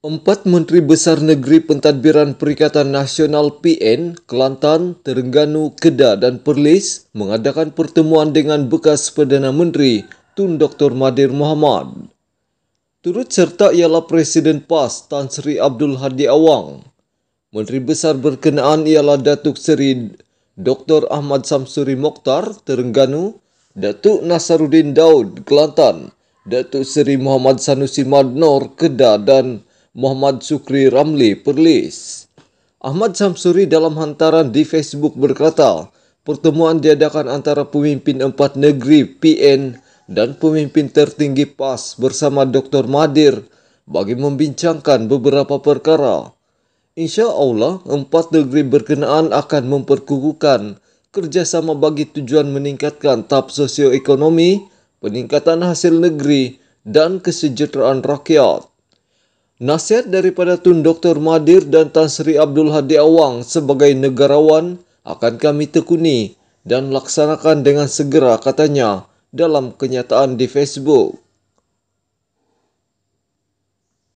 Empat Menteri Besar Negeri Pentadbiran Perikatan Nasional PN, Kelantan, Terengganu, Kedah dan Perlis mengadakan pertemuan dengan bekas Perdana Menteri Tun Dr. Mahathir Mohamad. Turut serta ialah Presiden PAS Tan Sri Abdul Hadi Awang. Menteri Besar berkenaan ialah Datuk Seri Dr. Ahmad Samsuri Mokhtar, Terengganu, Datuk Nasaruddin Daud, Kelantan, Datuk Seri Muhammad Sanusi Madnor, Kedah dan Muhammad Sukri Ramli, Perlis. Ahmad Samsuri dalam hantaran di Facebook berkata, pertemuan diadakan antara pemimpin empat negeri PN dan pemimpin tertinggi PAS bersama Dr. Mahathir bagi membincangkan beberapa perkara. InsyaAllah, empat negeri berkenaan akan memperkukuhkan kerjasama bagi tujuan meningkatkan tahap sosioekonomi, peningkatan hasil negeri dan kesejahteraan rakyat. Nasihat daripada Tun Dr. Mahathir dan Tan Sri Abdul Hadi Awang sebagai negarawan akan kami tekuni dan laksanakan dengan segera, katanya dalam kenyataan di Facebook.